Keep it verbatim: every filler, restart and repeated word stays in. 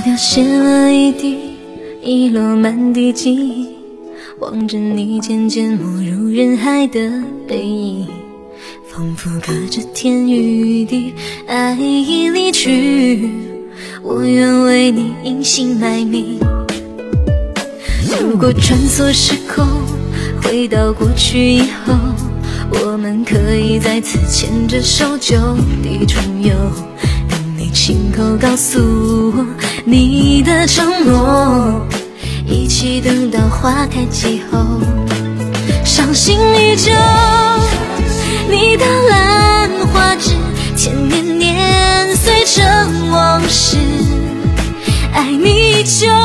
凋谢了一地，遗落满地记忆，望着你渐渐没入人海的背影，仿佛隔着天与地，爱已离去，我愿为你隐姓埋名。如果穿梭时空，回到过去以后，我们可以再次牵着手就地重游，等你亲口告诉我你的承诺，一起等到花开季后，伤心依旧，你的兰花指千年年岁成往事，爱你依旧。